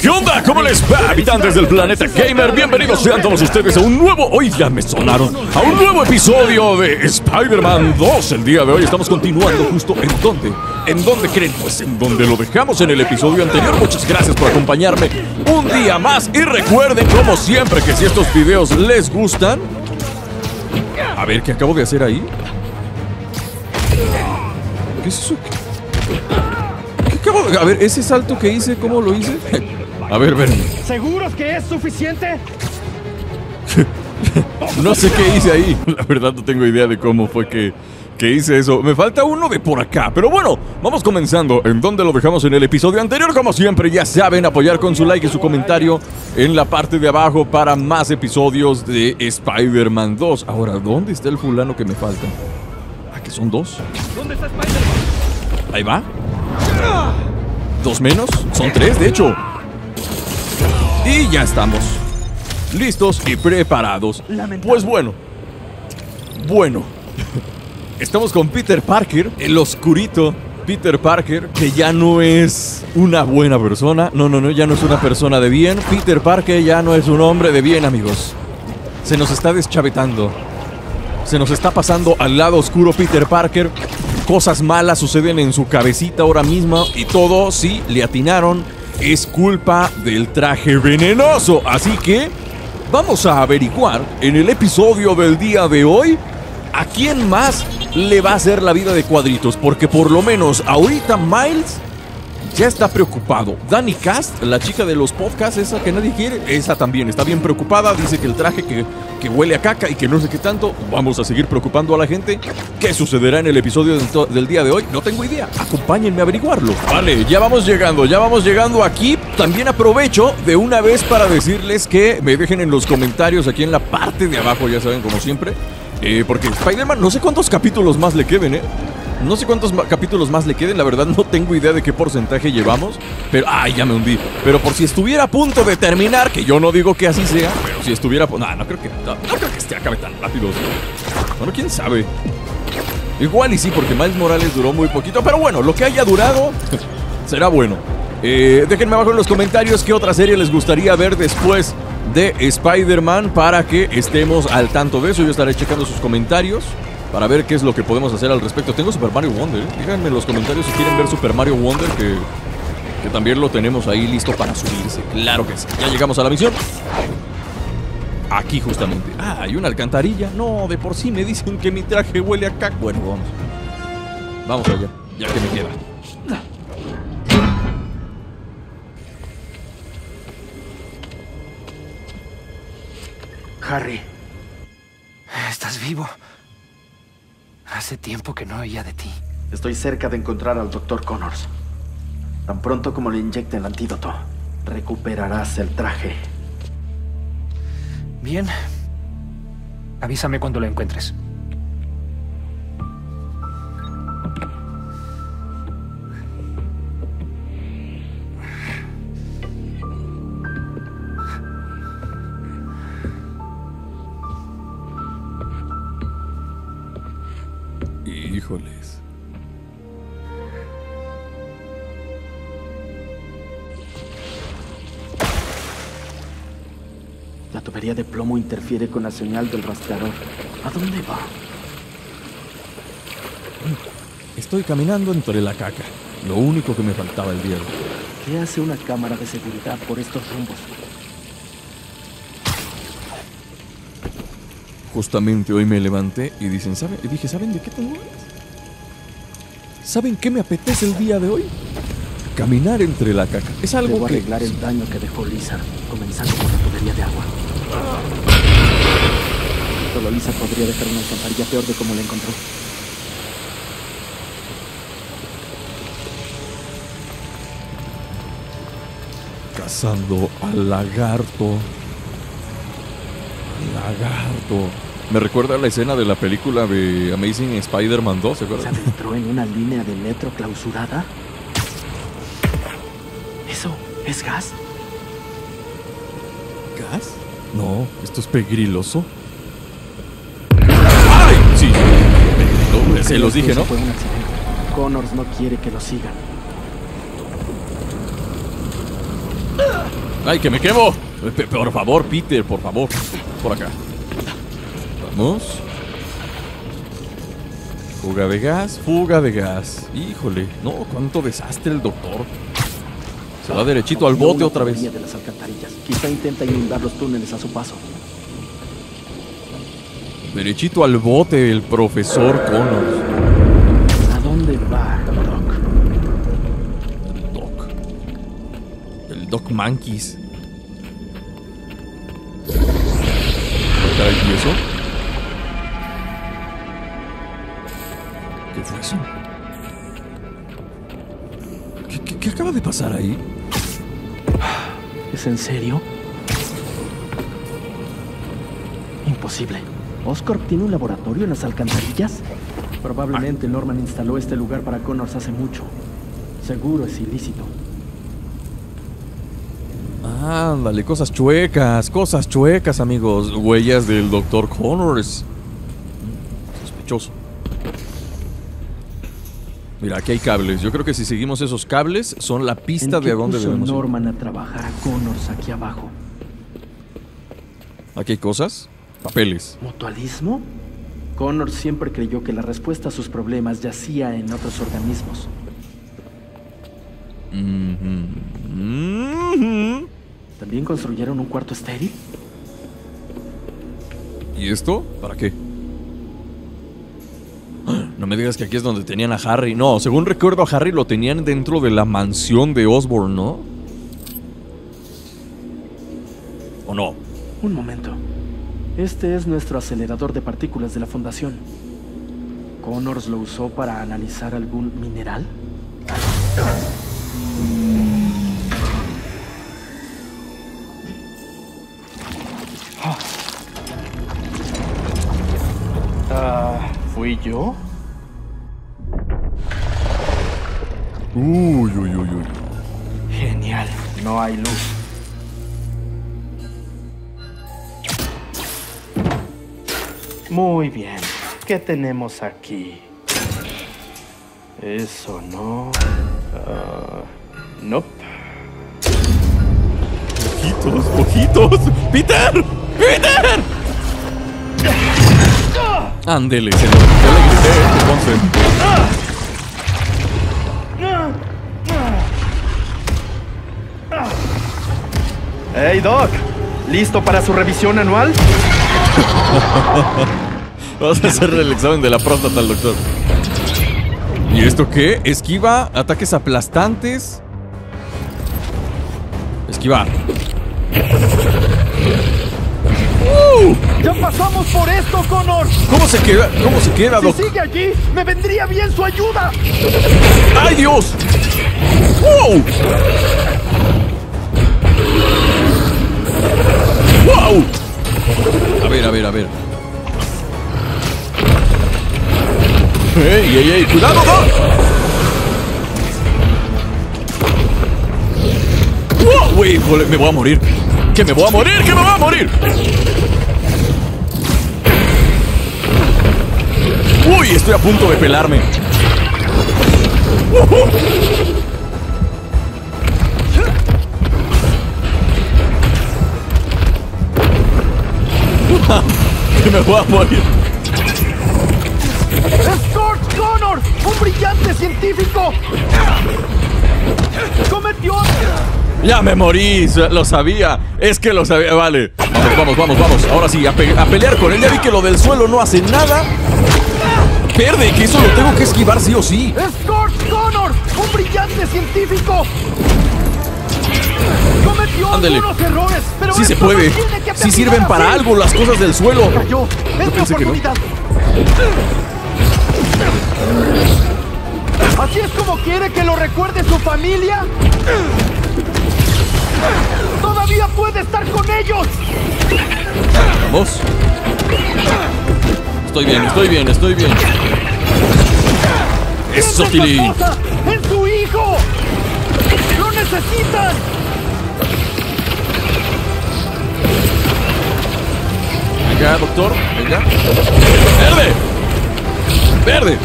¿Qué onda? ¿Cómo les va, habitantes del planeta gamer? Bienvenidos sean todos ustedes a un nuevo, hoy ya me sonaron, a un nuevo episodio de Spider-Man 2. El día de hoy estamos continuando justo en donde. ¿En dónde creen? Pues en donde lo dejamos en el episodio anterior. Muchas gracias por acompañarme un día más. Y recuerden, como siempre, que si estos videos les gustan... A ver, ¿qué acabo de hacer ahí? ¿Qué es eso? ¿Qué acabo de...? A ver, ese salto que hice, ¿cómo lo hice? A ver, ven. ¿Seguros que es suficiente? No sé qué hice ahí. La verdad no tengo idea de cómo fue que hice eso. Me falta uno de por acá. Pero bueno, vamos comenzando. ¿En dónde lo dejamos en el episodio anterior? Como siempre, ya saben, apoyar con su like y su comentario en la parte de abajo para más episodios de Spider-Man 2. Ahora, ¿dónde está el fulano que me falta? ¿Ah, que son dos? ¿Dónde está Spider-Man? Ahí va. ¿Dos menos? Son tres, de hecho. Y ya estamos listos y preparados. Pues bueno. Estamos con Peter Parker, el oscurito Peter Parker, que ya no es una buena persona. No, ya no es una persona de bien. Peter Parker ya no es un hombre de bien, amigos. Se nos está deschavetando. Se nos está pasando al lado oscuro Peter Parker. Cosas malas suceden en su cabecita ahora mismo. Y todo, sí, le atinaron. Es culpa del traje venenoso. Así que vamos a averiguar en el episodio del día de hoy a quién más le va a hacer la vida de cuadritos. Porque por lo menos ahorita Miles ya está preocupado. Danny Cast, la chica de los podcasts, esa que nadie quiere, esa también está bien preocupada. Dice que el traje que huele a caca y que no sé qué tanto. Vamos a seguir preocupando a la gente. ¿Qué sucederá en el episodio del día de hoy? No tengo idea. Acompáñenme a averiguarlo. Vale, ya vamos llegando aquí. También aprovecho de una vez para decirles que me dejen en los comentarios aquí en la parte de abajo, ya saben, como siempre. Porque Spider-Man, no sé cuántos capítulos más le queden, No sé cuántos capítulos más le queden, la verdad no tengo idea de qué porcentaje llevamos. Pero, ya me hundí. Pero por si estuviera a punto de terminar, que yo no digo que así sea, pero si estuviera... No creo que este acabe tan rápido. Bueno, quién sabe. Igual y sí, porque Miles Morales duró muy poquito. Pero bueno, lo que haya durado será bueno. Déjenme abajo en los comentarios qué otra serie les gustaría ver después de Spider-Man para que estemos al tanto de eso. Yo estaré checando sus comentarios para ver qué es lo que podemos hacer al respecto. Tengo Super Mario Wonder, Díganme en los comentarios si quieren ver Super Mario Wonder, que también lo tenemos ahí listo para subirse. Claro que sí. Ya llegamos a la misión. Aquí justamente. Hay una alcantarilla. No, de por sí me dicen que mi traje huele a caca. Bueno, vamos allá, ya que me queda. Harry, ¿estás vivo? Hace tiempo que no oía de ti. Estoy cerca de encontrar al Dr. Connors. Tan pronto como le inyecten el antídoto, recuperarás el traje. Bien. Avísame cuando lo encuentres. Híjoles. La tubería de plomo interfiere con la señal del rastreador. ¿A dónde va? Estoy caminando entre la caca. Lo único que me faltaba el día de hoy. ¿Qué hace una cámara de seguridad por estos rumbos? Justamente hoy me levanté y ¿saben de qué tengo ganas? ¿Saben qué me apetece el día de hoy? Caminar entre la caca. Es algo Debo que... arreglar el daño que dejó Lizard, comenzando por la tubería de agua. Solo Lizard podría dejar una alcantarilla peor de como la encontró. Cazando al lagarto. Me recuerda a la escena de la película de Amazing Spider-Man 2, ¿se acuerdan? ¿Se adentró en una línea de metro clausurada? ¿Eso es gas? ¿Gas? No, esto es pegriloso. ¡Ay! Sí. Se los dije, ¿no? Fue un accidente. Connors no quiere que lo sigan. ¡Ay, que me quemo! Por favor, Peter, por favor. Por acá. Vamos. Fuga de gas, fuga de gas. Híjole, no, cuánto desastre el doctor. Se va derechito al bote otra vez. De las alcantarillas. Quizá intenta inundar los túneles a su paso. Derechito al bote el profesor Connors. ¿A dónde va, Doc? El Doc Manquis. ¿Y eso? ¿Qué fue eso? ¿Qué acaba de pasar ahí? ¿Es en serio? Imposible. ¿Oscorp tiene un laboratorio en las alcantarillas? Probablemente Norman instaló este lugar para Connors hace mucho. Seguro es ilícito. Ándale, cosas chuecas, amigos. Huellas del Dr. Connors. Sospechoso. Mira, aquí hay cables. Yo creo que si seguimos esos cables, son la pista de a dónde debemos ir. Norman a trabajar a Connors aquí abajo? Aquí hay cosas. Papeles. ¿Mutualismo? Connors siempre creyó que la respuesta a sus problemas yacía en otros organismos. ¿También construyeron un cuarto estéril? ¿Y esto? ¿Para qué? No me digas que aquí es donde tenían a Harry. No, según recuerdo a Harry lo tenían dentro de la mansión de Osborn, ¿no? ¿O no? Un momento. Este es nuestro acelerador de partículas de la Fundación. ¿Connors lo usó para analizar algún mineral? ¿Fui yo? Uy. Genial, no hay luz. Muy bien, ¿qué tenemos aquí? Eso no... nope. ¡Ojitos! ¡Peter! ¡Peter! Ándele, se le grité, entonces. ¡Hey, Doc! ¿Listo para su revisión anual? Vamos a hacerle el examen de la próstata al doctor. ¿Y esto qué? Esquiva, ataques aplastantes. Esquivar. ¡Ya pasamos por esto, Connors! ¿Cómo se queda? Doc? Si sigue allí, me vendría bien su ayuda. ¡Ay, Dios! ¡Wow! ¡Wow! A ver. ¡Ey! ¡Cuidado, Doc! ¡Wow! Güey, joder, me voy a morir. ¡Que me voy a morir! ¡Uy! Estoy a punto de pelarme. ¡Que me voy a morir! ¡Scorch Connors! ¡Un brillante científico! ¡Cometió! ¡Ya me morí! Lo sabía. Es que lo sabía. Vale. Vamos. Ahora sí, a pelear con él. Ya vi que lo del suelo no hace nada. Pierde, que eso lo tengo que esquivar sí o sí. ¡Scorch Connors! ¡Un brillante científico! Cometió algunos errores, pero sí se esto puede. no tiene que Sí sirven terminar para así. algo las cosas del suelo. Cayó. Es mi pensé que no. oportunidad. ¿Así es como quiere que lo recuerde su familia? ¡Todavía puede estar con ellos! Vamos. Estoy bien. Eso, ¡Piensa en su Tilly. esposa! ¡En su hijo! ¡Lo necesitan! Venga, doctor. Venga. ¡Verde!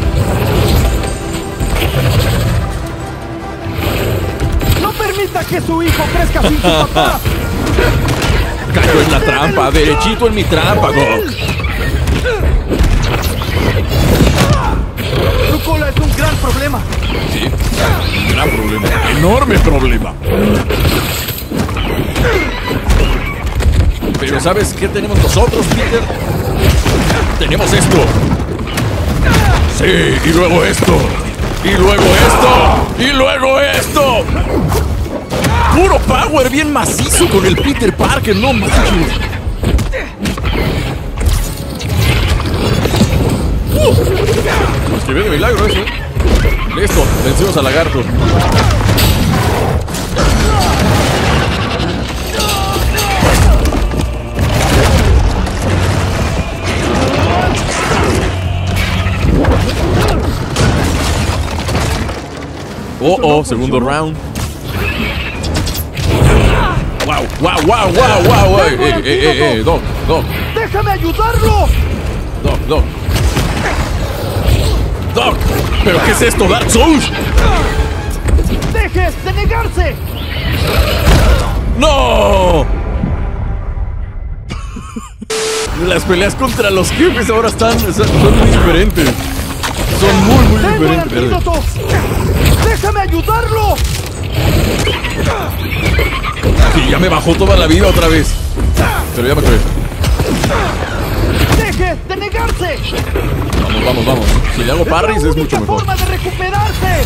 ¡No permita que su hijo crezca sin su papá! Cayó en la trampa, derechito en mi trampa, Doc. Tu cola es un gran problema. Sí, un gran problema, enorme problema. Pero ¿sabes qué tenemos nosotros, Peter? Tenemos esto. Sí, y luego esto. Y luego esto. Y luego esto. Puro power bien macizo con el Peter Parker, no manches. Nos escribió de milagro eso. Listo, vencimos al lagarto. Oh, segundo round. Wow. Doc. ¡Déjame ayudarlo! Doc, ¿pero qué es esto, Dark Souls? ¡Dejes de negarse! ¡No! Las peleas contra los jefes ahora son muy diferentes. Son muy ¡Tengo el diferentes. antídoto! ¡Déjame ayudarlo! Sí, ya me bajó toda la vida otra vez. Pero ya me acabé. ¡Deje de negarse! Vamos. Si le hago parries es mucho mejor. ¡Forma de recuperarse!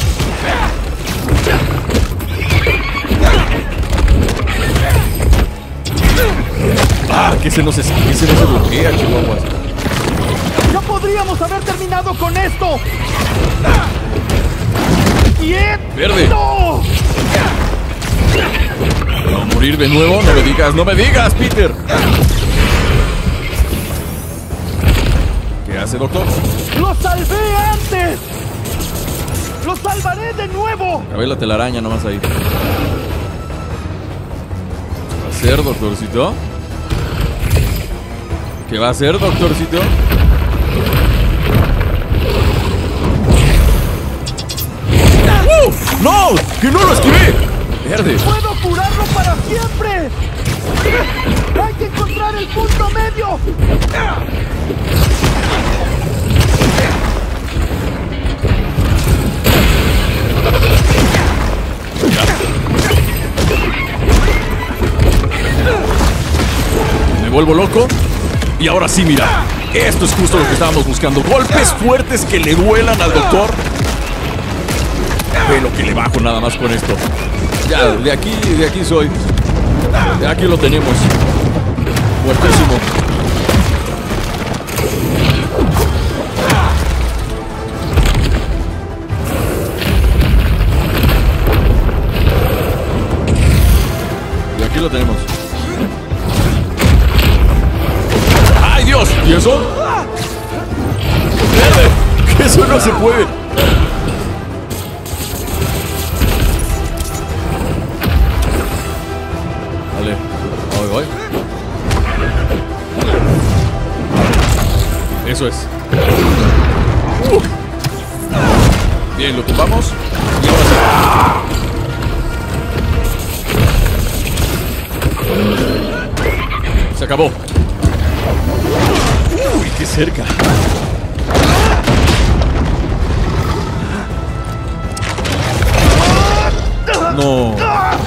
Que se nos bloquea, chihuahuas. ¡Ya podríamos haber terminado con esto! ¡Quieto! Verde. ¡No! ¿Va a morir de nuevo? No me digas, Peter. ¿Qué hace, doctor? ¡Lo salvé antes! ¡Lo salvaré de nuevo! Acabé la telaraña nomás ahí. ¿Qué va a hacer, doctorcito? ¿Qué va a hacer, doctorcito? ¡No! ¡Que no lo esquivé! ¡Verde! ¡Puedo curarlo para siempre! ¡Hay que encontrar el punto medio! Me vuelvo loco. Y ahora sí, mira. Esto es justo lo que estábamos buscando. Golpes fuertes que le duelan al doctor. Ve lo que le bajo nada más con esto. Ya, de aquí soy. De aquí lo tenemos. Fuertísimo. De aquí lo tenemos. ¡Ay, Dios! ¿Y eso? ¡Verde! ¡Que eso no se puede! Voy. Eso es. Bien, lo tumbamos. Y ahora sí. Se acabó. Uy, qué cerca. No.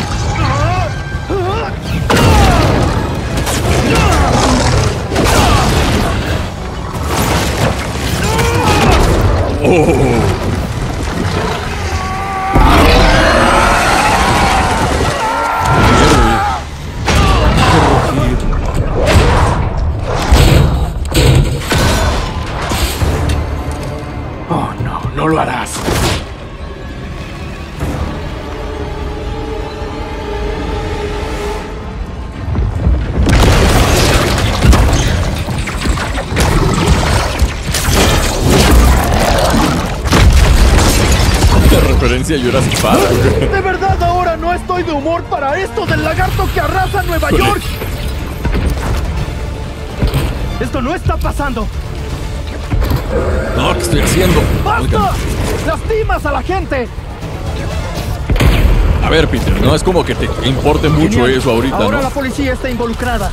Oh, no lo harás. Referencia a Jurassic Park. De verdad ahora no estoy de humor para esto del lagarto que arrasa Nueva York. Esto no está pasando. No, ¿qué estoy haciendo? ¡Basta! ¡Lastimas a la gente! A ver, Peter, no es como que te importe mucho Genial. eso ahorita, Ahora ¿no? la policía está involucrada.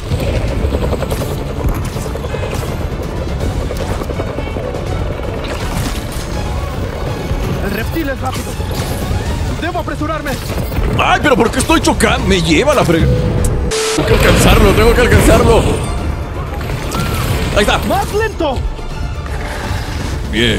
El reptil es rápido. Debo apresurarme. ¡Ay, pero por qué estoy chocando! Me lleva la frega. Tengo que alcanzarlo, tengo que alcanzarlo. Ahí está. ¡Más lento! Bien.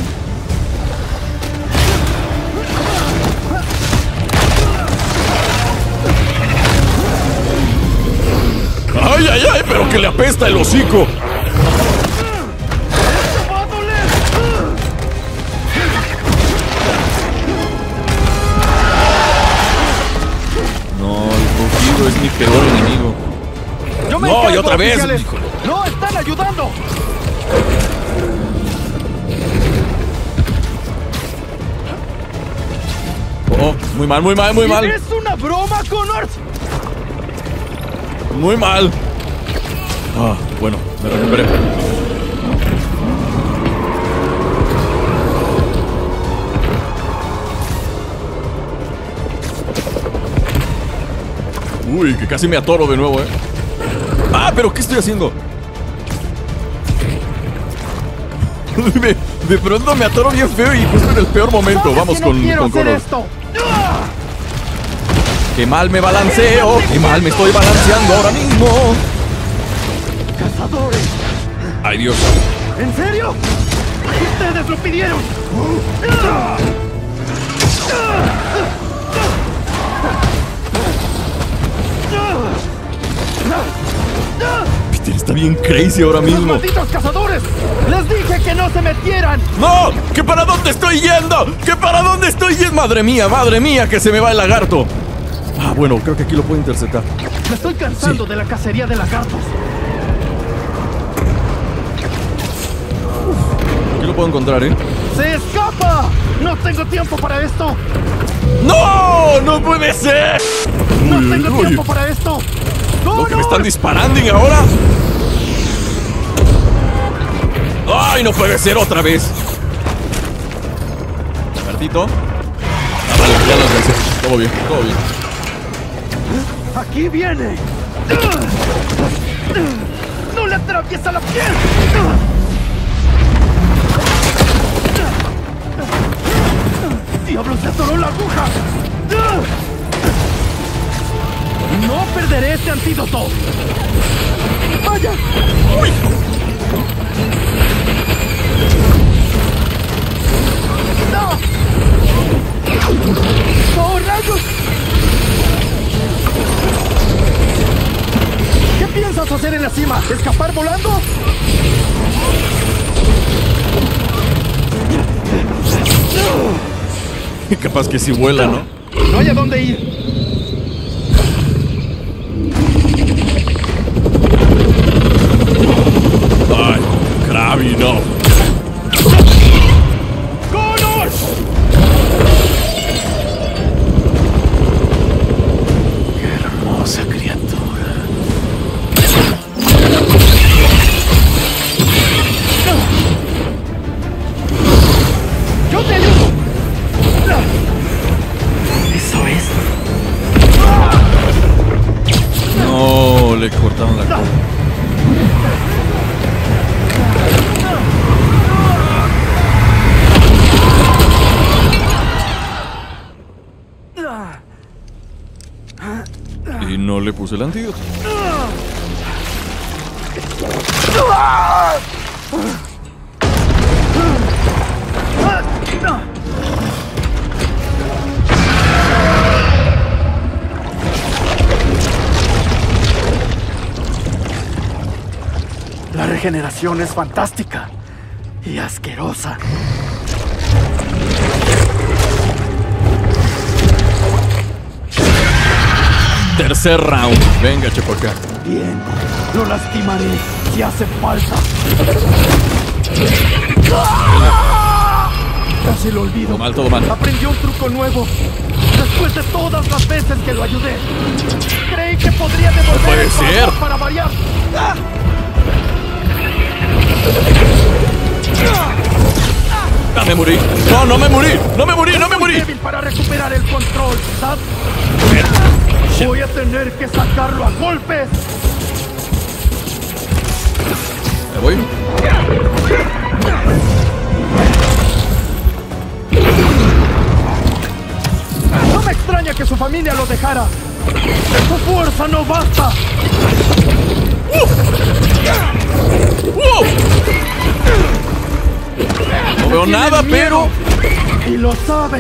¡Ay, ay, ay! ¡Pero que le apesta el hocico! No, el rugido es mi peor enemigo. Yo me No, encargo, y otra vez, oficiales. híjole. ¡No están ayudando! Oh, muy mal, muy mal, muy mal. ¿Es una broma, Connors? Muy mal. Ah, bueno, me recuperé. Uy, que casi me atoro de nuevo, Ah, pero ¿qué estoy haciendo? De pronto me atoro bien feo y justo en el peor momento. ¿Sabes Vamos que no quiero con hacer Connors. esto? Qué mal me balanceo. Qué mal me estoy balanceando ahora mismo. ¡Cazadores! Ay, Dios. ¿En serio? ¡Ustedes lo pidieron! Peter está bien crazy ahora ¡Los mismo. malditos cazadores! ¡Les dije que no se metieran! ¡No! ¿Qué para dónde estoy yendo? ¿Qué para dónde estoy yendo? Madre mía, que se me va el lagarto. Ah, bueno, creo que aquí lo puedo interceptar. Me estoy cansando Sí. de la cacería de lagartos. Aquí lo puedo encontrar, ¿eh? ¡Se escapa! ¡No tengo tiempo para esto! ¡No! ¡No puede ser! ¡No Uy, tengo uy, tiempo para esto! lo que me están ¡Connors! disparando y ahora. ¡Ay, no puede ser otra vez! Lagartito. Ah, vale, ya lo alcancé. Todo bien, todo bien. ¡Aquí viene! ¡No le atraviesa la piel! ¡Diablos, se atoró la aguja! ¡No perderé este antídoto! ¡Vaya! ¡Uy! ¡No! ¡Oh, rayos! ¿Qué piensas hacer en la cima? ¿Escapar volando? Capaz que sí vuela, ¿no? No hay a dónde ir. Ay, Krabi, no. ¡Connors! Qué hermosa criatura. ¡Yo te ayudo! ¡Eso es! No, le cortaron la cola. Y no le puse el antídoto. La regeneración es fantástica y asquerosa. Tercer round. Venga, Chepoca. Bien, lo lastimaré si hace falta. Casi lo olvido. Todo mal, todo mal. Aprendió un truco nuevo. Después de todas las veces que lo ayudé. Creí que podría devolver puede el favor ser. para variar. ¡Ah, me morí! ¡No, no me morí! ¡No me morí! ¡No me morí! Débil para recuperar el control, ¿sabes? Voy a tener que sacarlo a golpes. Me voy. No me extraña que su familia lo dejara. Su fuerza no basta. No veo nada, pero... Y lo sabe.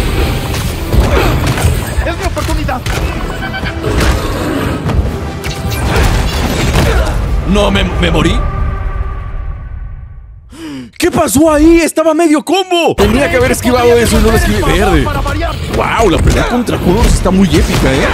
Es mi oportunidad. No, me morí. ¿Qué pasó ahí? Estaba medio combo. Tenía que haber esquivado eso y no lo esquivé. Verde. Wow, la pelea contra Connors está muy épica, ¿eh?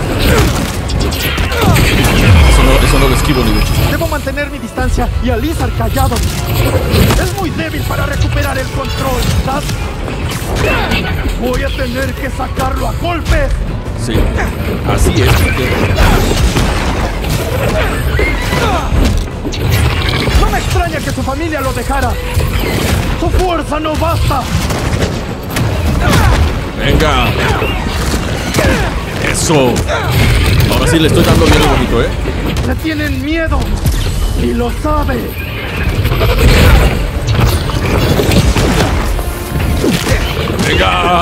Eso no lo esquivo ni de chiste. Debo mantener mi distancia y a Lizard callado. Es muy débil para recuperar el control, ¿sabes? Voy a tener que sacarlo a golpes. Sí, así es. No me extraña que su familia lo dejara. Su fuerza no basta. Venga. Eso. Ahora sí le estoy dando bien bonito, ¿eh? Le tienen miedo. Y lo sabe. Venga.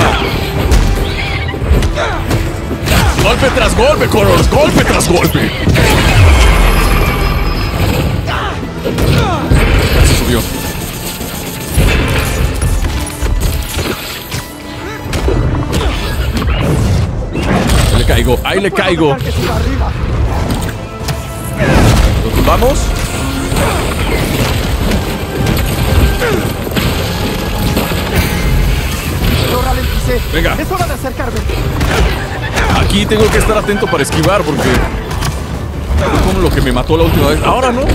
Golpe tras golpe, Connors. Golpe tras golpe. Se subió. Ahí le caigo, ahí le caigo. ¿Lo tumbamos? Lo ralenticé. Venga. Es hora de acercarme. Aquí tengo que estar atento para esquivar porque... como lo que me mató la última vez. Ahora no.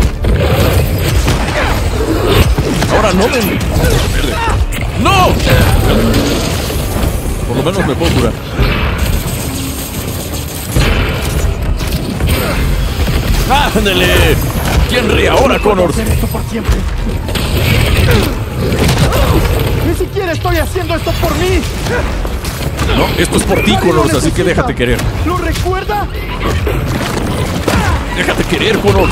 Ahora no me... ¡No! Por lo menos me puedo curar. ¡Ándale! ¿Quién ríe ahora, Connors? Hacer esto por siempre. Ni siquiera estoy haciendo esto por mí. No, esto es por ti, Connors, así que déjate querer. ¿Lo recuerda? Déjate querer, Connors.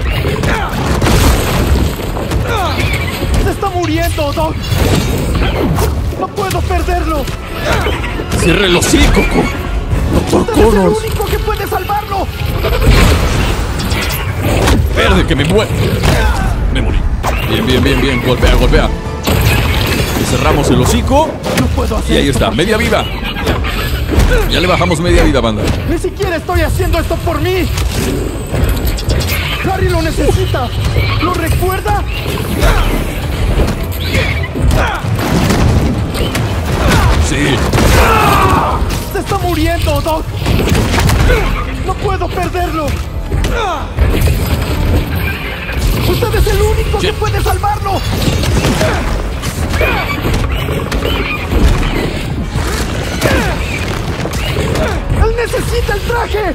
Se está muriendo, Doc. No puedo perderlo. Cierre el hocico, Doctor Usted es el Connors. único que puede salvarlo. Verde, que me muero. Me morí. Bien, bien, bien, bien. Golpea, golpea. Le cerramos el hocico. No puedo hacer Y ahí esto está, por media siempre. vida. Ya le bajamos media vida, banda. Ni siquiera estoy haciendo esto por mí. Harry lo necesita. ¿Lo recuerda? Sí. Se está muriendo, Doc. No puedo perderlo. Usted es el único que puede salvarlo. Él necesita el traje.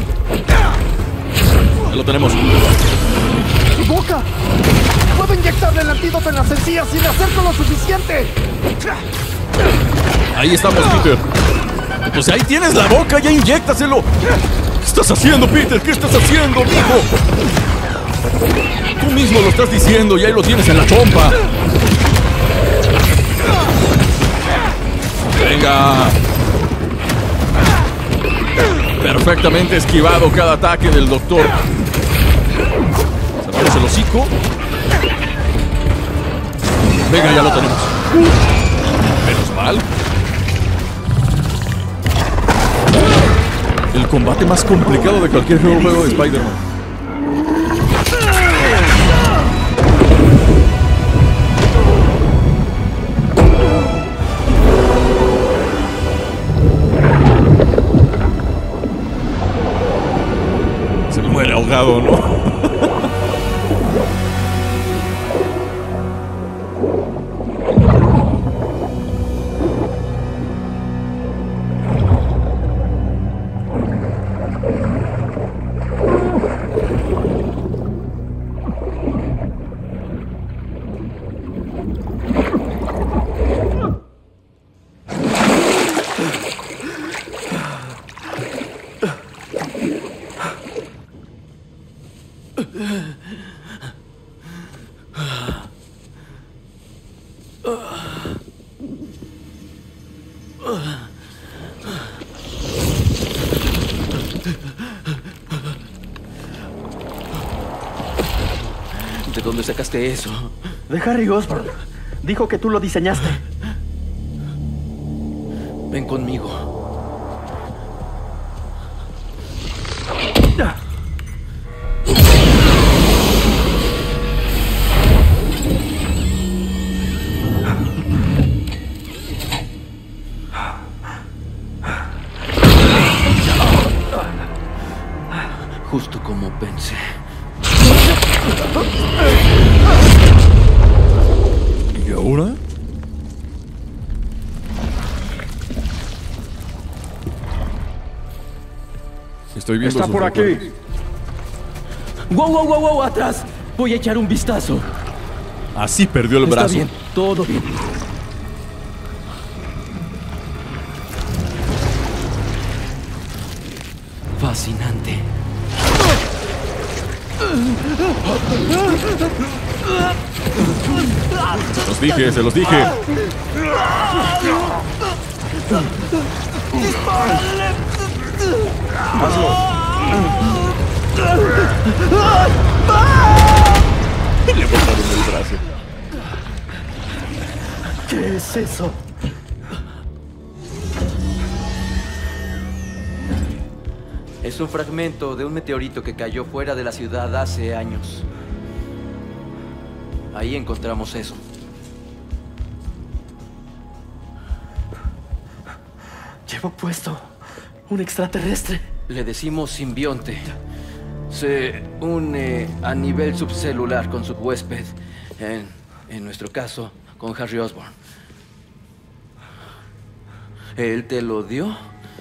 Ya lo tenemos. Su boca. Puedo inyectarle el antídoto en las encías sin hacerlo lo suficiente. Ahí estamos, Peter. Pues ahí tienes la boca, ya inyéctaselo. ¿Qué estás haciendo, Peter? ¿Qué estás haciendo, mijo? Tú mismo lo estás diciendo y ahí lo tienes en la chompa. Venga. Perfectamente esquivado cada ataque del doctor. Cerramos el hocico. Venga, ya lo tenemos. Menos mal. El combate más complicado de cualquier juego de Spider-Man. Se muere ahogado, ¿no? ¿De dónde sacaste eso? De Harry Osborn. Dijo que tú lo diseñaste. Ven conmigo. Justo como pensé. ¿Y ahora? Estoy viendo. Está por aquí. ¡Wow, wow, wow, wow! ¡Atrás! Voy a echar un vistazo. Así perdió el Está brazo. bien, todo bien. Fascinante. Se los dije, se los dije. Le botaron el brazo. ¿Qué es eso? Es un fragmento de un meteorito que cayó fuera de la ciudad hace años. Ahí encontramos eso. Llevo puesto un extraterrestre. Le decimos simbionte. Se une a nivel subcelular con su huésped. En nuestro caso, con Harry Osborn. ¿Él te lo dio?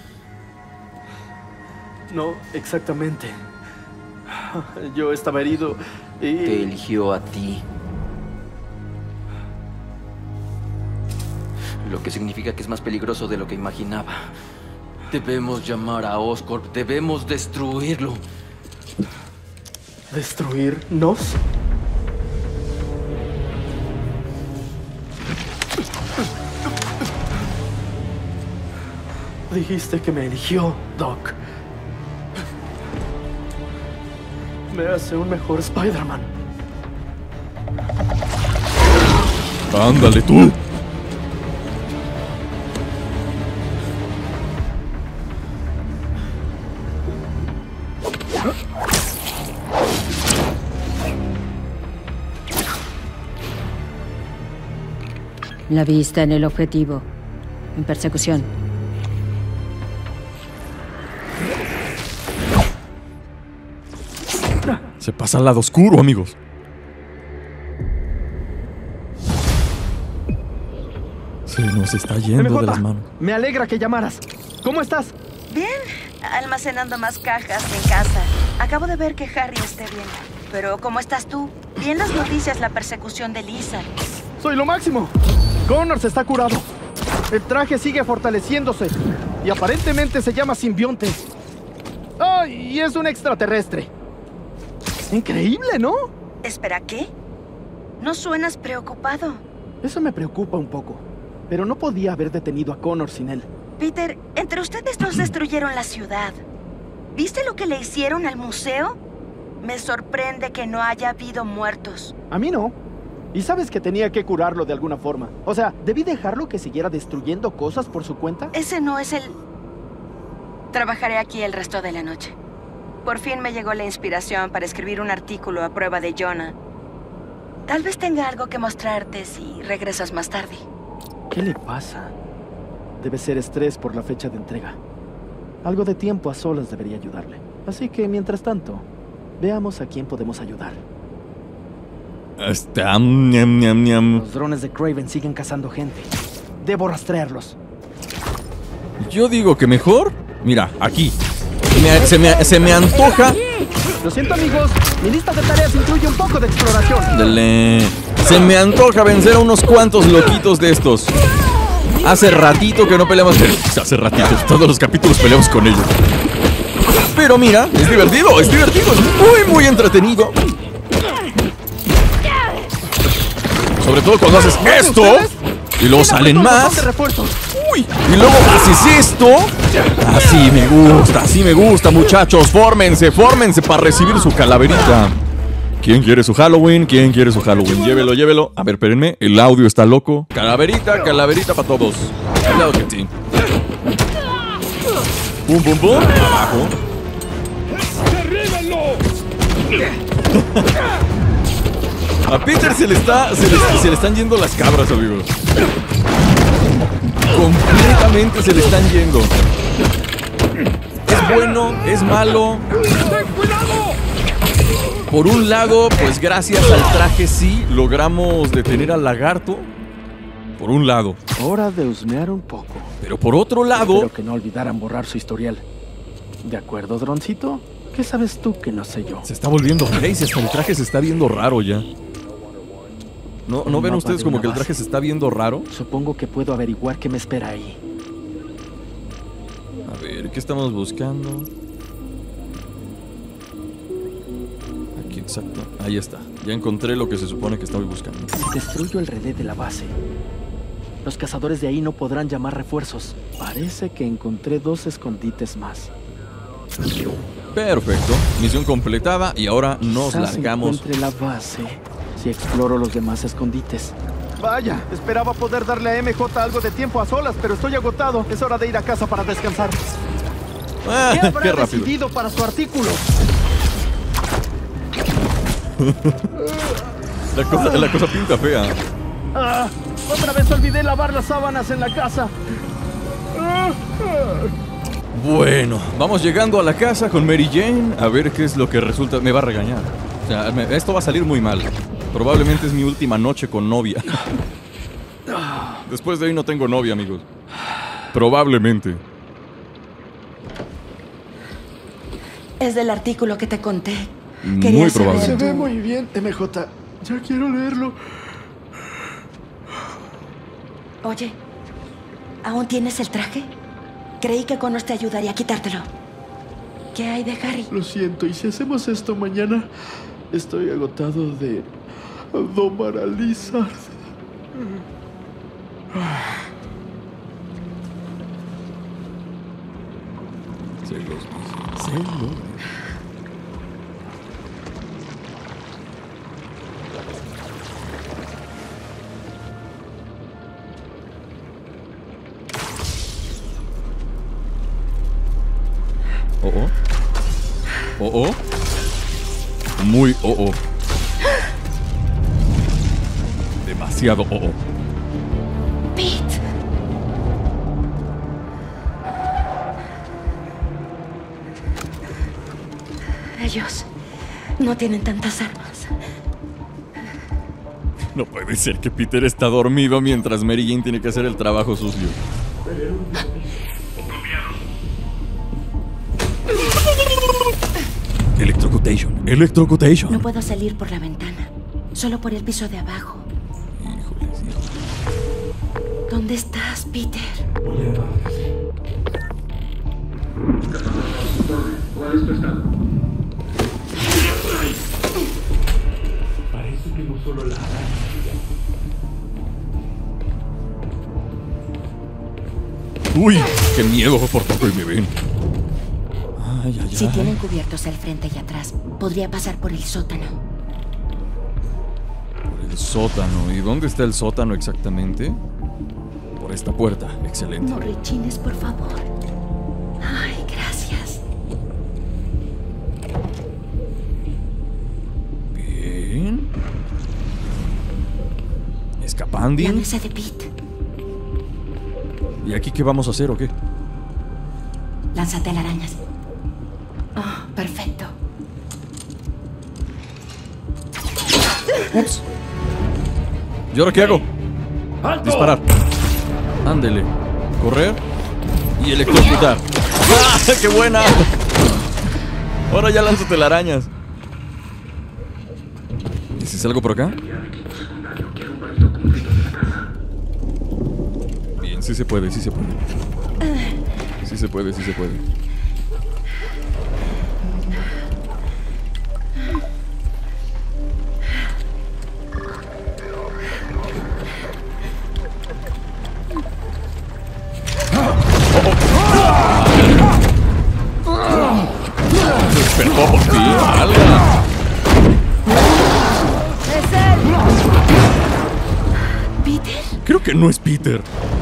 No, exactamente. Yo estaba herido y... Te eligió a ti. Lo que significa que es más peligroso de lo que imaginaba. Debemos llamar a Oscorp. Debemos destruirlo. ¿Destruirnos? Dijiste que me eligió, Doc. Me hace un mejor Spider-Man. Ándale tú. La vista en el objetivo. En persecución. Se pasa al lado oscuro, amigos. Se nos está yendo de las manos. Me alegra que llamaras. ¿Cómo estás? Bien, almacenando más cajas en casa. Acabo de ver que Harry esté bien. Pero, ¿cómo estás tú? Vi en las noticias la persecución de Lisa. ¡Soy lo máximo! Connors está curado. El traje sigue fortaleciéndose. Y aparentemente se llama simbionte. ¡Oh! Y es un extraterrestre. Increíble, ¿no? Espera, ¿qué? No suenas preocupado. Eso me preocupa un poco. Pero no podía haber detenido a Connors sin él. Peter, entre ustedes dos destruyeron la ciudad. ¿Viste lo que le hicieron al museo? Me sorprende que no haya habido muertos. A mí no. Y sabes que tenía que curarlo de alguna forma. O sea, ¿debí dejarlo que siguiera destruyendo cosas por su cuenta? Ese no es el... Trabajaré aquí el resto de la noche. Por fin me llegó la inspiración para escribir un artículo a prueba de Jonah. Tal vez tenga algo que mostrarte si regresas más tarde. ¿Qué le pasa? Debe ser estrés por la fecha de entrega. Algo de tiempo a solas debería ayudarle. Así que, mientras tanto, veamos a quién podemos ayudar. Los drones de Kraven siguen cazando gente. Debo rastrearlos. Yo digo que mejor... Mira, aquí. Se me antoja... Lo siento, amigos. Mi lista de tareas incluye un poco de exploración. Se me antoja vencer a unos cuantos loquitos de estos. Hace ratito que no peleamos. Hace ratito, todos los capítulos peleamos con ellos. Pero mira, es divertido, es muy entretenido. Sobre todo cuando haces esto. Y luego salen más. Uy, y luego haces esto. Así me gusta, muchachos. Fórmense para recibir su calaverita. ¿Quién quiere su Halloween? ¿Quién quiere su Halloween? Llévelo. A ver, espérenme. El audio está loco. Calaverita para todos. Claro que sí. Pum, pum, pum. Abajo. A Peter se le están yendo las cabras, amigos. Completamente se le están yendo. Es bueno, es malo. Por un lado, pues gracias al traje sí logramos detener al lagarto. Por un lado. Hora de husmear un poco. Pero por otro lado... Espero que no olvidaran borrar su historial. ¿De acuerdo, droncito? ¿Qué sabes tú que no sé yo? Se está volviendo crazy, hasta el traje se está viendo raro ya. ¿No ven ustedes como que el traje se está viendo raro? Supongo que puedo averiguar qué me espera ahí. A ver, ¿qué estamos buscando? Aquí, exacto. Ahí está. Ya encontré lo que se supone que estaba buscando. Si destruyo el relé de la base, los cazadores de ahí no podrán llamar refuerzos. Parece que encontré 2 escondites más. Perfecto. Misión completada y ahora nos largamos. Encontré la base si exploro los demás escondites. Vaya, esperaba poder darle a MJ algo de tiempo a solas, pero estoy agotado. Es hora de ir a casa para descansar. ¿Qué habrá qué rápido decidido para su artículo? la cosa pinta fea. Otra vez olvidé lavar las sábanas en la casa. Bueno, vamos llegando a la casa con Mary Jane. A ver qué es lo que resulta. Me va a regañar. O sea, esto va a salir muy mal. Probablemente es mi última noche con novia. Después de ahí no tengo novia, amigos. Probablemente. Es del artículo que te conté. Muy probable. Se ve muy bien, MJ. Ya quiero leerlo. Oye, ¿aún tienes el traje? Creí que Connors te ayudaría a quitártelo. ¿Qué hay de Harry? Lo siento, y si hacemos esto mañana, estoy agotado de domar a Lizard. Celos. Muy Demasiado Pete. Ellos no tienen tantas armas. No puede ser que Peter está dormido mientras Mary Jane tiene que hacer el trabajo sucio. Electrocutation. No puedo salir por la ventana. Solo por el piso de abajo. Híjoles. ¿Dónde estás, Peter? ¿Cuál es tu estado? Parece que no solo la araña. Uy, qué miedo por poco y me ven. Si tienen cubiertos al frente y atrás, podría pasar por el sótano. Por el sótano. ¿Y dónde está el sótano exactamente? Por esta puerta. Excelente. No rechines, por favor. Ay, gracias. Bien. Escapando. La mesa de Pete. ¿Y aquí qué vamos a hacer o qué? Lánzate telarañas. Oh, perfecto. Ups. ¿Y ahora qué hago? ¡Alto! Disparar. Ándele. Correr. Y electrocutar. ¡Ah, qué buena! Ahora ya lanzo telarañas. ¿Y si salgo por acá? Bien, sí se puede, sí se puede. Sí se puede, sí se puede. valga. ¡Es él! ¿Peter? Creo que no es Peter.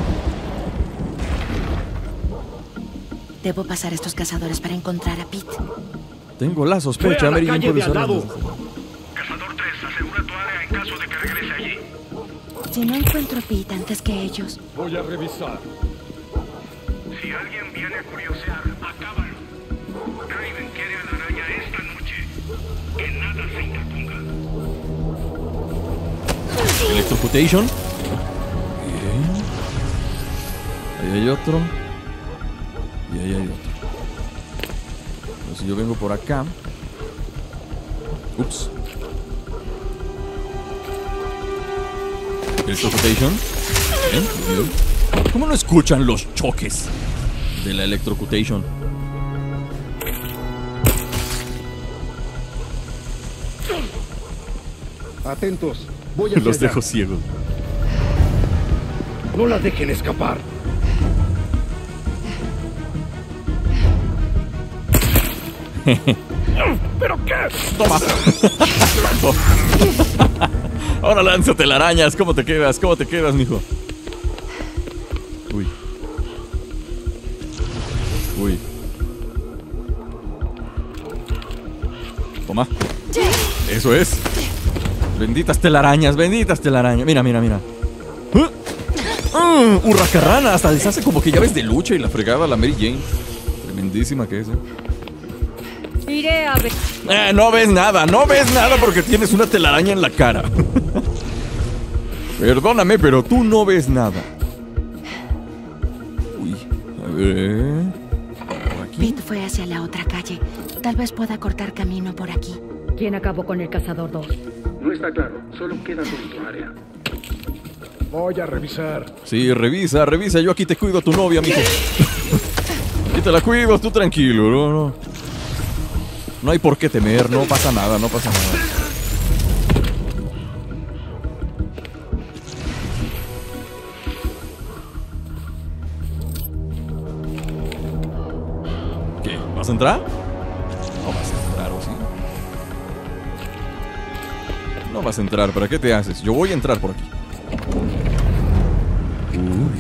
Debo pasar a estos cazadores para encontrar a Pete. Tengo la sospecha, Fue a la Mary Jane calle puede de al usarla. lado. Cazador 3, asegura tu área en caso de que regrese allí. Si no encuentro a Pete antes que ellos, Voy a revisar. Si alguien viene a curiosear, acábalo. Raven quiere a la araña esta noche. Que nada se interponga. Electrocutation. Bien. Ahí hay otro. Y ahí hay otro. Pero si yo vengo por acá. Ups. Electrocutation. Bien, bien. ¿Cómo no escuchan los choques de la electrocutation? Atentos. Voy hacia Los allá. dejo ciegos. No la dejen escapar. ¿Pero qué? Toma. Ahora lánzate la arañas. ¿Cómo te quedas? ¿Cómo te quedas, mijo? Uy. Uy. Toma. Eso es. Benditas telarañas, benditas telarañas. Mira, mira, mira. Hurracarrana. Hasta les hace como que llaves de lucha y la fregada la Mary Jane. Tremendísima que es, Iré a ver. no ves nada, no ves nada porque tienes una telaraña en la cara. Perdóname, pero tú no ves nada. Uy, a ver. Por aquí. Pete fue hacia la otra calle. Tal vez pueda cortar camino por aquí. ¿Quién acabó con el cazador 2? No está claro. Solo queda con tu área. Voy a revisar. Sí, revisa, revisa. Yo aquí te cuido a tu novia, mijo. Aquí te la cuido, tú tranquilo, no. No hay por qué temer, no pasa nada, no pasa nada. ¿Qué? ¿Vas a entrar? No vas a entrar, ¿o sí? No vas a entrar, ¿para qué te haces? Yo voy a entrar por aquí. Uy.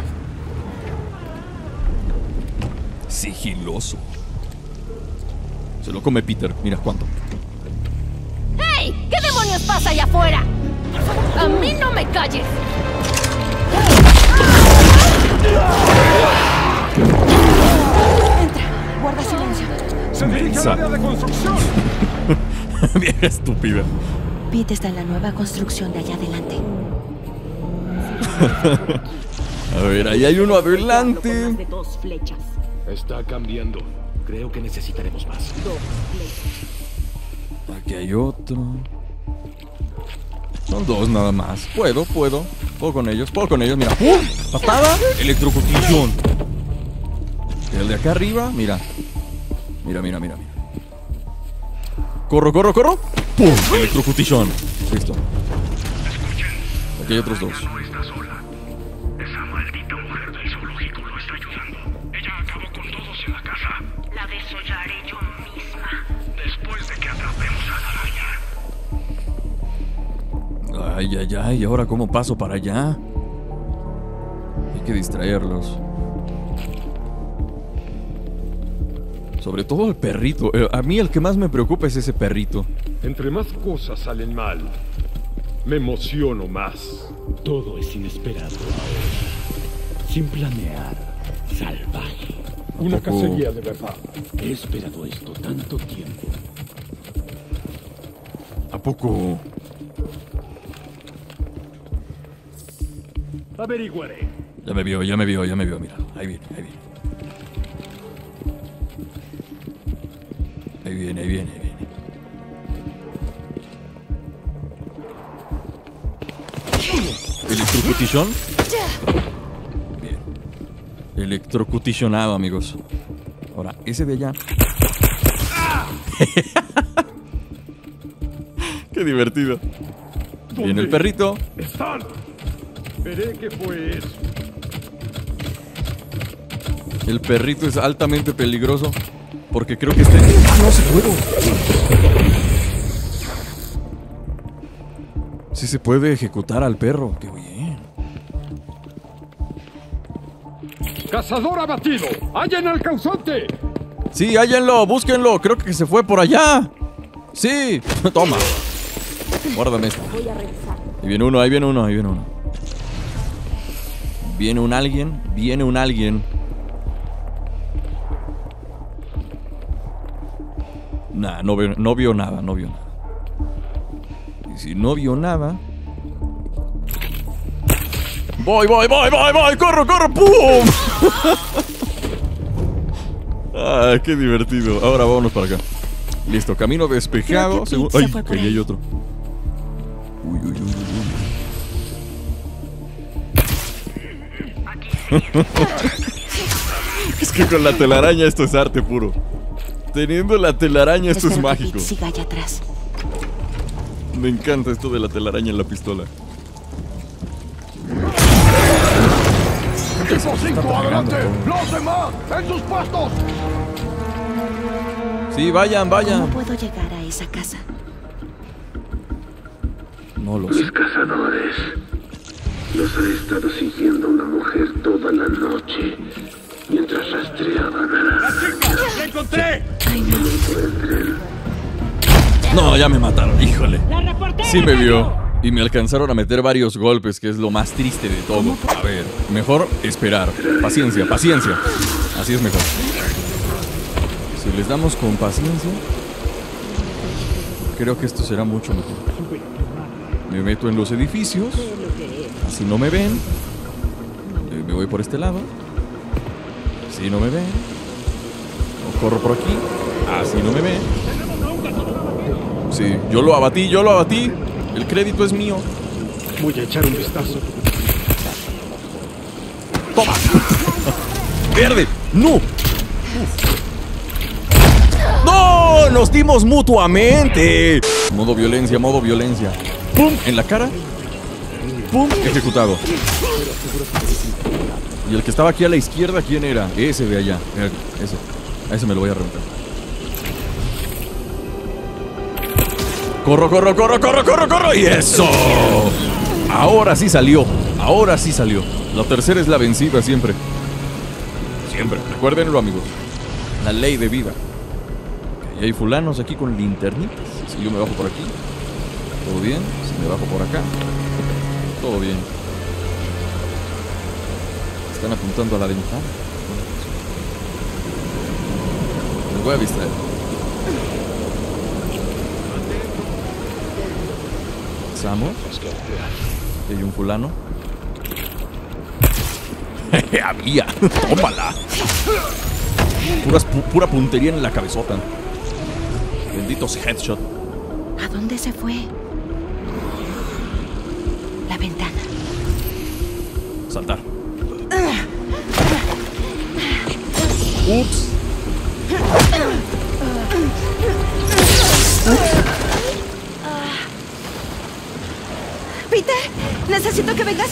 Sigiloso. Se lo come Peter, mira cuánto. ¡Hey! ¿Qué demonios pasa allá afuera? ¡A mí no me calles! Entra, guarda silencio. ¡Se dirige al área de construcción! Vieja estúpida. Pete está en la nueva construcción de allá adelante. A ver, ahí hay uno adelante. De 2 flechas. Está cambiando. Creo que necesitaremos más. Aquí hay otro. Son 2 nada más. Puedo con ellos, mira. Patada, electrocución. El de acá arriba, mira. Mira. Corro. ¡Pum! Electrocución. Listo. Aquí hay otros 2. No está sola. Esa maldita mujer del zoológico lo está ayudando. Ella acabó con todos en la casa. La desollaré yo misma. Después de que atrapemos a la araña. Ay, ¿y ahora cómo paso para allá? Hay que distraerlos. Sobre todo el perrito. A mí el que más me preocupa es ese perrito. Entre más cosas salen mal, me emociono más. Todo es inesperado ahora. Sin planear. Salvaje. Una poco? cacería de verdad. He esperado esto tanto tiempo. ¿A poco? Averiguaré. Ya me vio, mira. Ahí viene. Ahí viene. ¿Electrocución? Bien. Electrocutionado, amigos. Ahora, ese de allá. Qué divertido. Viene el perrito. ¡Están! Veré qué fue eso. El perrito es altamente peligroso. Porque creo que este... ¡Ah, no se puede! Sí se puede ejecutar al perro. ¡Qué bien! ¡Cazador abatido! ¡Hallen al causante! Sí, hállenlo, búsquenlo. Creo que se fue por allá. Sí, toma. Guárdame esto. Ahí viene uno, ahí viene uno, ahí viene uno. Viene un alguien, viene un alguien. Nah, no vio nada, no vio nada. Y si no vio nada... ¡Voy! ¡Corro! ¡Pum! ¡Ah, qué divertido! Ahora vámonos para acá. Listo, camino despejado. ¡Ay! Que ahí hay otro. Uy. Es que con la telaraña esto es arte puro. Teniendo la telaraña esto es mágico. Siga allá atrás. Me encanta esto de la telaraña en la pistola. ¡Equipo 5, adelante! ¡Los demás! ¡En sus puestos! Sí, vayan. ¿Cómo puedo llegar a esa casa? No lo sé. Mis cazadores los ha estado siguiendo una mujer toda la noche mientras rastreaban a la... ¡La chica! ¡La encontré! No, ya me mataron, híjole. Sí me vio. Y me alcanzaron a meter varios golpes, que es lo más triste de todo. A ver, mejor esperar. Paciencia. Así es mejor. Si les damos con paciencia, creo que esto será mucho mejor. Me meto en los edificios. Así no me ven. Me voy por este lado. Así no me ven. O corro por aquí. Así no me ven. Sí, yo lo abatí. El crédito es mío. Voy a echar un vistazo. ¡Toma! ¡Verde! ¡No! ¡No! ¡Nos dimos mutuamente! Modo violencia. ¡Pum! En la cara. ¡Pum! Ejecutado. Y el que estaba aquí a la izquierda, ¿quién era? Ese de allá. Ese. A ese me lo voy a reventar. ¡Corro! ¡Y eso! Ahora sí salió. La tercera es la vencida siempre. Recuérdenlo, amigos. La ley de vida. Y hay fulanos aquí con linternitas. Si yo me bajo por aquí, todo bien. Si me bajo por acá, todo bien. Están apuntando a la ventana. Les voy a distraer. Pasamos. Hay un fulano. Había. Tómala. Pura puntería en la cabezota. Benditos headshot. ¿A dónde se fue? La ventana. Saltar. Ups. Peter, necesito que vengas.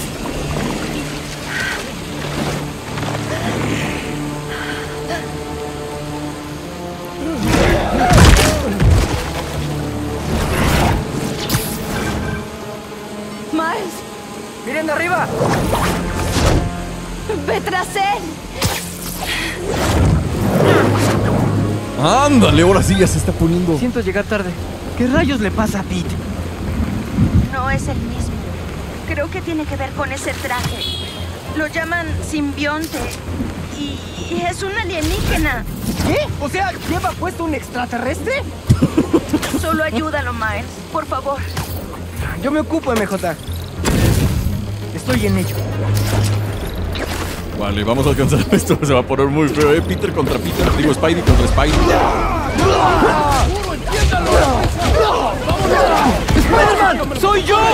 Miles, ¡Miren de arriba! ve tras él. Ándale, ahora sí ya se está poniendo. Siento llegar tarde. ¿Qué rayos le pasa a Pete? No es el mismo. Creo que tiene que ver con ese traje. Lo llaman simbionte. Y es un alienígena. ¿Qué? O sea, ¿lleva puesto un extraterrestre? Solo ayúdalo, Miles. Por favor. Yo me ocupo, MJ. Estoy en ello. Vale, vamos a alcanzar esto. Se va a poner muy feo, ¿eh? Peter contra Peter. Digo, Spidey contra Spidey. ¡Spider-Man! ¡Soy yo!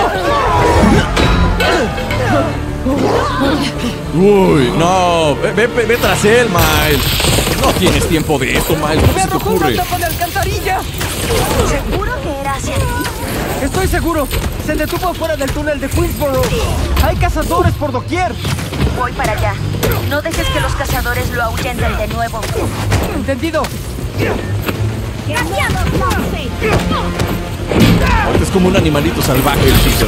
Uy, no. Ve tras él, Miles. No tienes tiempo de esto, Miles. ¿Cómo ¡Me se te arrojó ocurre? una tapa de alcantarilla! ¿Seguro que era hacia aquí? Estoy seguro. Se detuvo fuera del túnel de Queensboro. Hay cazadores por doquier. Voy para allá. No dejes que los cazadores lo ahuyenten de nuevo. Entendido. Ahorita es como un animalito salvaje el Peter.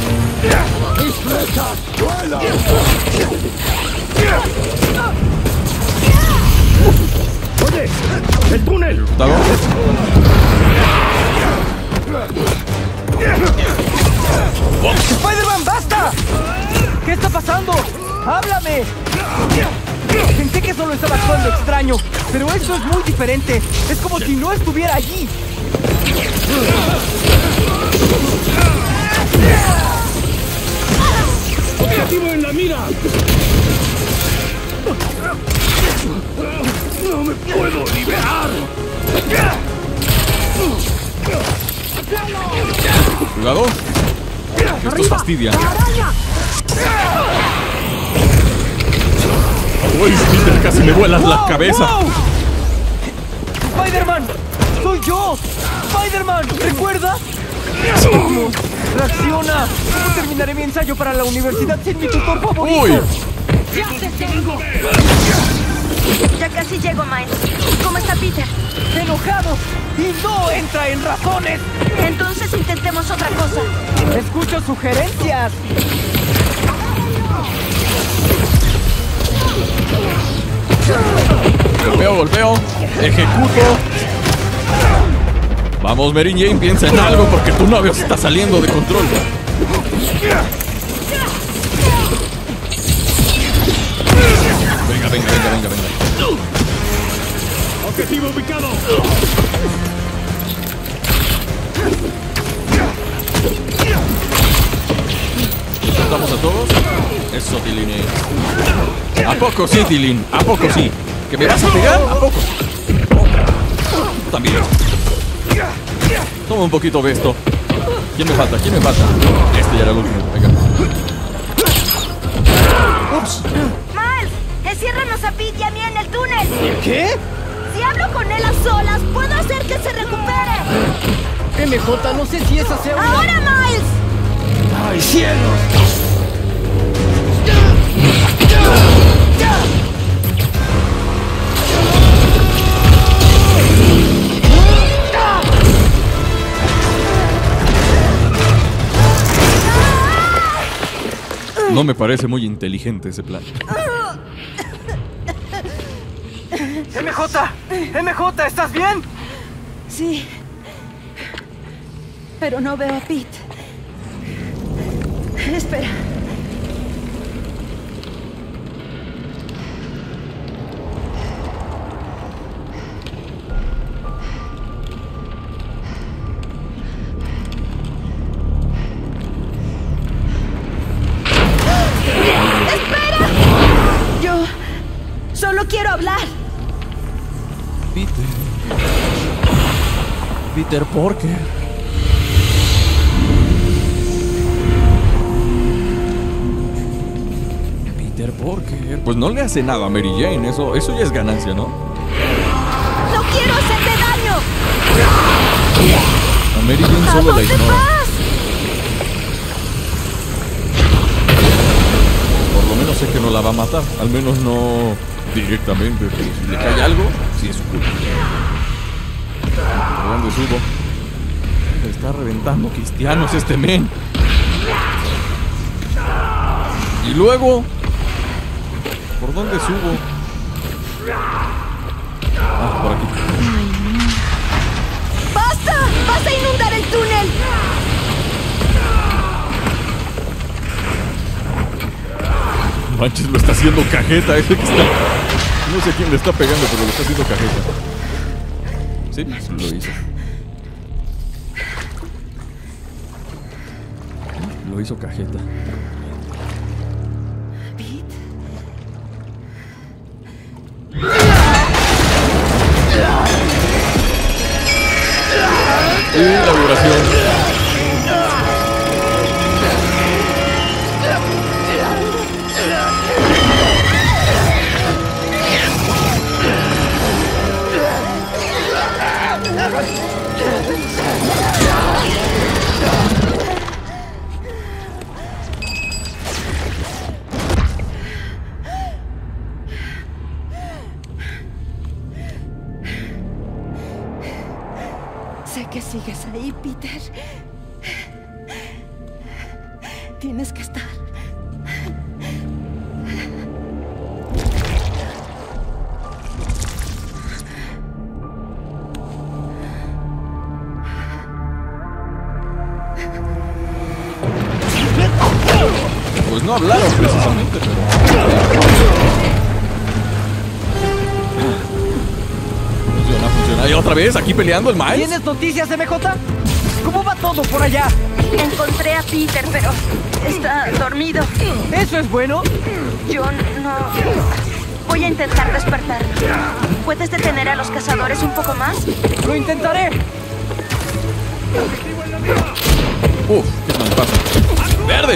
¡Oye! ¡El túnel! ¿Cuidado? ¡Spider-Man, basta! ¿Qué está pasando? ¡Háblame! Pensé que solo estaba actuando extraño, pero esto es muy diferente. Es como si no estuviera allí. ¡Objetivo en la mira! ¡No me puedo liberar! Cuidado. Esto fastidia. Uy, Peter, casi me vuelas la cabeza. ¡Wow! ¡Spider-Man! ¡Soy yo! ¡Spider-Man! ¿Recuerda? ¡Vamos! ¡Reacciona! No terminaré mi ensayo para la universidad sin mi tutor favorito. ¡Uy! ¡Ya te tengo! Ya casi llego, Miles. ¿Cómo está Peter? ¡Enojado! ¡Y no entra en razones! Entonces intentemos otra cosa. ¡Escucho sugerencias! Golpeo, golpeo. Ejecuto. Vamos, Mary Jane, piensa en algo porque tu novio se está saliendo de control. Venga, venga, venga, venga, venga. ¡Objetivo ubicado! ¿Estamos a todos? Eso, Tilín. ¿A poco sí, Tilín? ¿A poco sí? ¿Que me vas a pegar? ¿A poco? También. Toma un poquito de esto. ¿Quién me falta? ¿Quién me falta? Este ya era el último. Venga. Ups. ¡Miles! ¡Enciérranos a Pete y a mí en el túnel! ¿Qué? Si hablo con él a solas, puedo hacer que se recupere. MJ, no sé si esa sea una... ¡Ahora, Miles! ¡Ay, cielos! No me parece muy inteligente ese plan. MJ, MJ, ¿estás bien? Sí. Pero no veo a Pete. Espera. ¡Espera! Yo solo quiero hablar. Peter Parker. Peter Parker. Pues no le hace nada a Mary Jane, eso ya es ganancia, ¿no? ¡No quiero hacerle daño! A Mary Jane ¿A solo la dónde ignora. vas? Por lo menos sé que no la va a matar. Al menos no directamente. Pero si le cae algo, sí es su culpa. ¿Por dónde subo? Me está reventando cristianos este men. Y luego, ¿por dónde subo? Ah, por aquí. ¡Basta! ¡Vas a inundar el túnel! Manches, lo está haciendo cajeta ese que está. No sé quién le está pegando, pero lo está haciendo cajeta. Sí, lo hizo. Lo hizo cajeta. Y la duración. ahí, Peter. Tienes que estar. Pues no hablaron precisamente, pero... Funciona. ¿Y otra vez aquí peleando el Miles? ¿Tienes noticias, MJ? ¿Cómo va todo por allá? Encontré a Peter, pero está dormido. ¿Eso es bueno? Yo no... Voy a intentar despertarlo. ¿Puedes detener a los cazadores un poco más? ¡Lo intentaré! Uf, ¿qué me pasa? ¡Verde!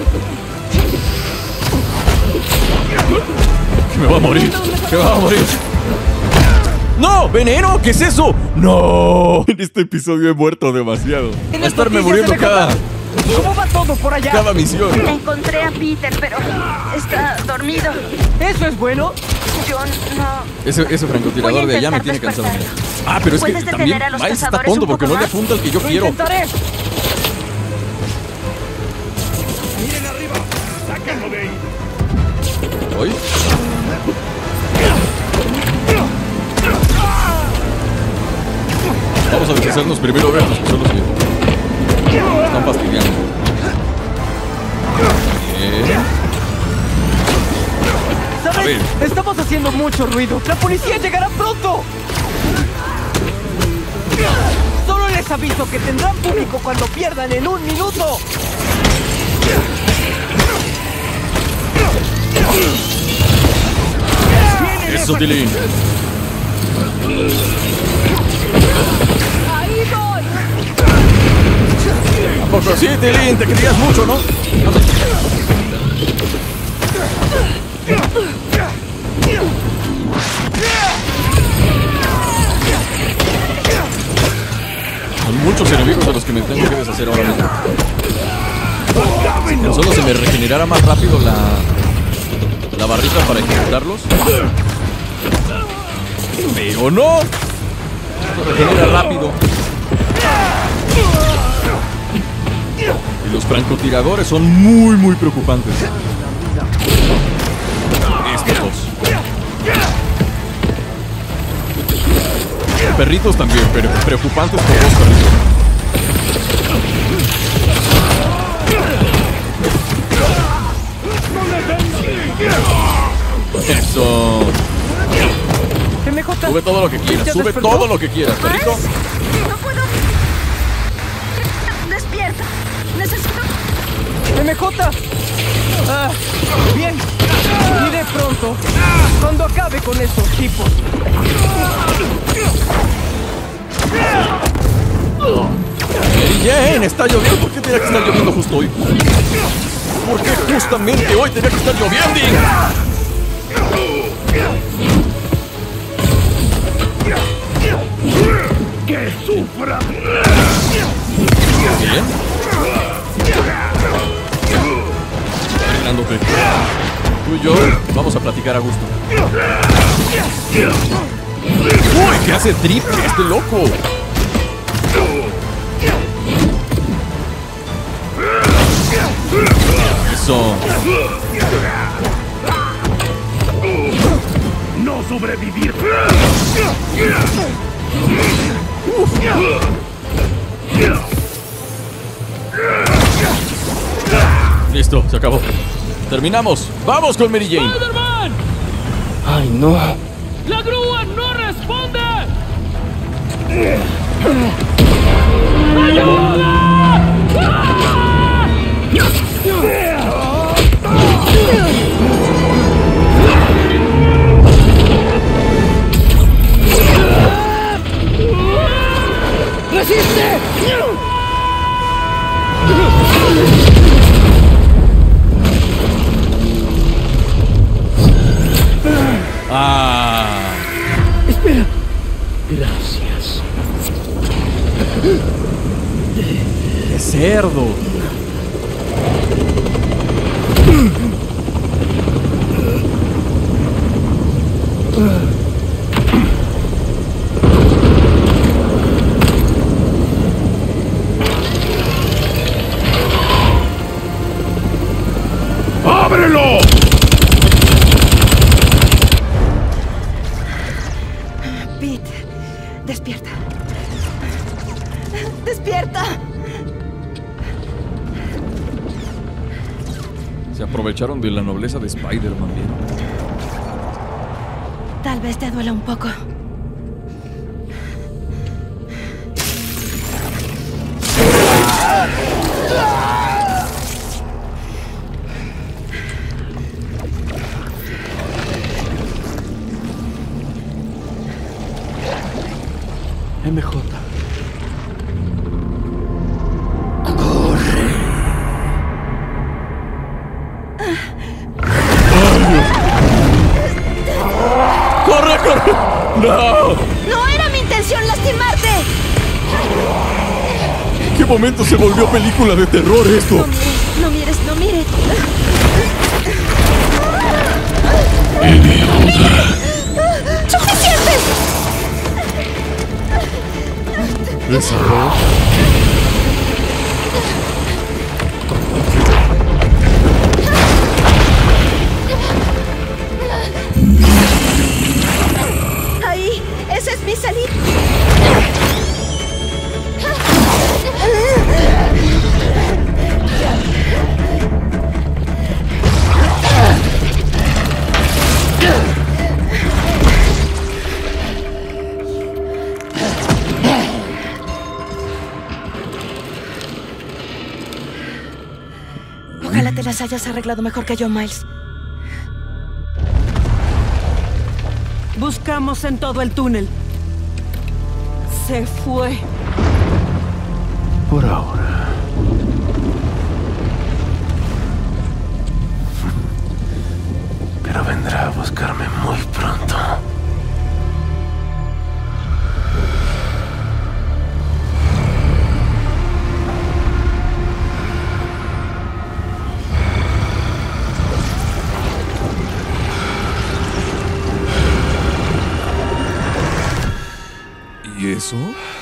Que me va a morir. Que me va a morir. ¡No! ¡Veneno! ¿Qué es eso? ¡No! En este episodio he muerto demasiado. Voy a estarme muriendo cada... ¿Cómo va todo por allá? Cada misión. Encontré a Peter, pero está dormido. ¿Eso es bueno? Yo no... Ese francotirador de allá me tiene cansado. Ah, pero es que también Miles está tonto porque no le apunta al que yo quiero. Intentaré. ¡Miren arriba! ¡Sáquenlo de ahí! ¿Oye? Vamos a deshacernos primero de estos que son los que están fastidiando. Bien. ¿Sabes? Estamos haciendo mucho ruido. ¡La policía llegará pronto! Solo les aviso que tendrán público cuando pierdan en 1 minuto. Eso, Tilín. ¡Ahí voy! ¿A poco sí, Tilín? Te querías mucho, ¿no? Son muchos enemigos de los que me tengo que deshacer ahora mismo. Si tan solo se me regenerara más rápido la barrita para ejecutarlos. Pero no. Se regenera rápido. Y los francotiradores son muy preocupantes. Estos dos. Perritos también, pero preocupantes por los perritos. Eso. MJ, Sube todo lo que quieras, sube todo lo que quieras, perrito. No puedo... Despierta. Necesito... MJ. Bien. Iré pronto. Cuando acabe con esos tipos. Mary Jane, está lloviendo. ¿Por qué tenía que estar lloviendo justo hoy? ¿Por qué justamente hoy tenía que estar lloviendo? ¡Que sufra! Bien. Arreglándote. Tú y yo vamos a platicar a gusto. ¡Uy! ¿Qué hace triple este loco? Eso. ¡No sobrevivir! Listo, se acabó. Terminamos. ¡Vamos con Mary Jane! ¡Spider-Man! ¡Ay, no! ¡La grúa no responde! ¡Resiste! Ah. Espera. Gracias. ¡Qué cerdo! ¡Ayuda! Se aprovecharon de la nobleza de Spider-Man, bien. Tal vez te duela un poco. MJ. ¡Corre, corre! ¡No! ¡No era mi intención lastimarte! ¿En qué momento se volvió película de terror esto? No mires, no mires. ¡Suficiente! ¿Esa voz? Ahí, ese es mi salida. Ojalá te las hayas arreglado mejor que yo, Miles. Buscamos en todo el túnel. Se fue. Por ahora. Pero vendrá a buscarme muy pronto. ¿Y eso?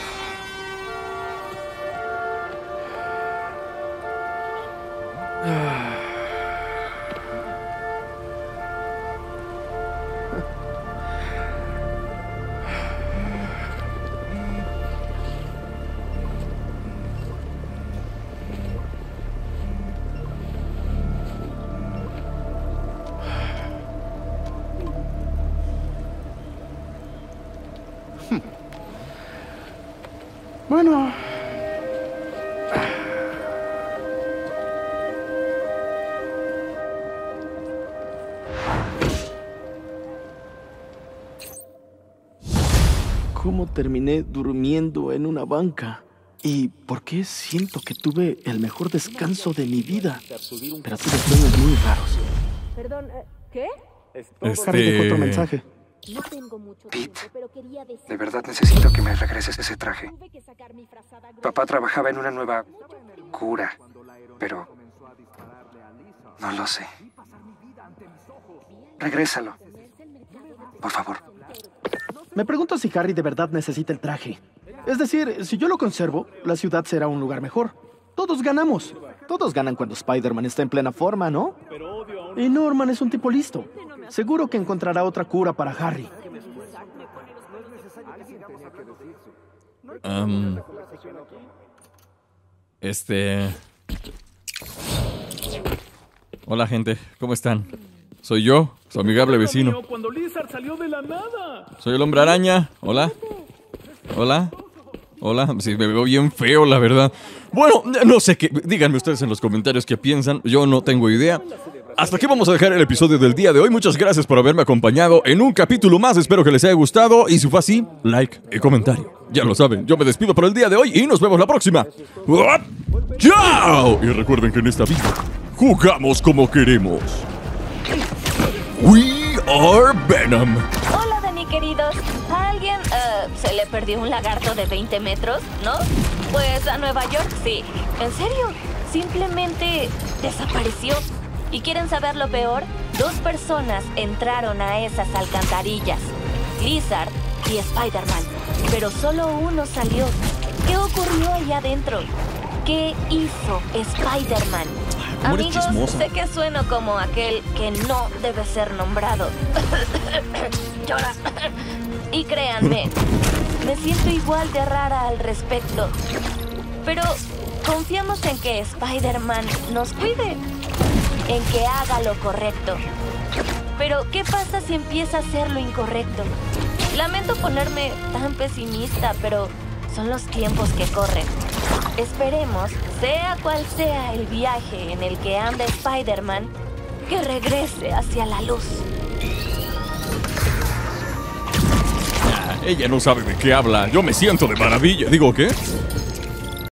Bueno. ¿Cómo terminé durmiendo en una banca? ¿Y por qué siento que tuve el mejor descanso de mi vida? Pero tuve sueños muy raros. Perdón, ¿qué? Harry dejó otro mensaje. No tengo mucho tiempo, pero quería decir... De verdad necesito que me regreses ese traje. Papá trabajaba en una nueva cura, pero no lo sé. Regrésalo, por favor. Me pregunto si Harry de verdad necesita el traje. Es decir, si yo lo conservo, la ciudad será un lugar mejor. Todos ganamos. Todos ganan cuando Spider-Man está en plena forma, ¿no? Y Norman es un tipo listo. Seguro que encontrará otra cura para Harry. Hola, gente. ¿Cómo están? Soy yo, su amigable vecino. Cuando Lizard salió de la nada. Soy el Hombre Araña. Hola. Hola. Hola. Sí, me veo bien feo, la verdad. Bueno, no sé qué. Díganme ustedes en los comentarios qué piensan. Yo no tengo idea. Hasta aquí vamos a dejar el episodio del día de hoy. Muchas gracias por haberme acompañado en un capítulo más. Espero que les haya gustado. Y si fue así, like y comentario. Ya lo saben, yo me despido por el día de hoy y nos vemos la próxima. ¡Chao! Y recuerden que en esta vida jugamos como queremos. We are Venom. Hola, Dani, queridos. ¿A alguien se le perdió un lagarto de 20 metros, no? Pues a Nueva York, sí. ¿En serio? Simplemente desapareció. ¿Y quieren saber lo peor? 2 personas entraron a esas alcantarillas. Lizard y Spider-Man. Pero solo uno salió. ¿Qué ocurrió ahí adentro? ¿Qué hizo Spider-Man? Amigos, sé que sueno como aquel que no debe ser nombrado. Llora. Y créanme, me siento igual de rara al respecto. Pero confiamos en que Spider-Man nos cuide, en que haga lo correcto. Pero, ¿qué pasa si empieza a hacer lo incorrecto? Lamento ponerme tan pesimista, pero son los tiempos que corren. Esperemos, sea cual sea el viaje en el que anda Spider-Man, que regrese hacia la luz. Ella no sabe de qué habla. Yo me siento de maravilla. ¿Digo qué?